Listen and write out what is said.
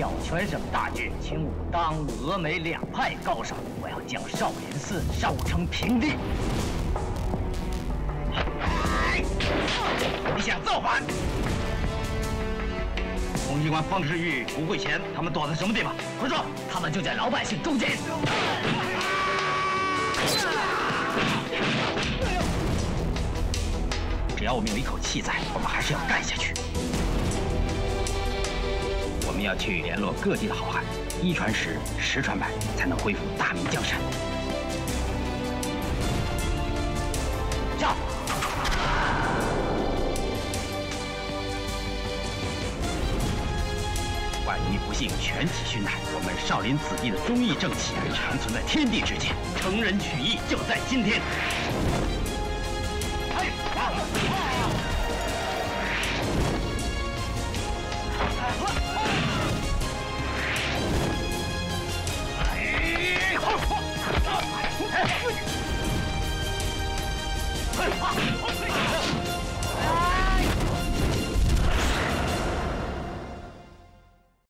要全省大郡，请武当、峨眉两派高手，我要将少林寺烧成平地。你想造反？通缉官方世玉、吴贵贤他们躲在什么地方？快说！他们就在老百姓中间。只要我们有一口气在，我们还是要干下去。我们要去联络各地的好汉，一传十，十传百，才能恢复大明江山。上！万一不幸全体殉难，我们少林子弟的忠义正气长存在天地之间，成人取义就在今天。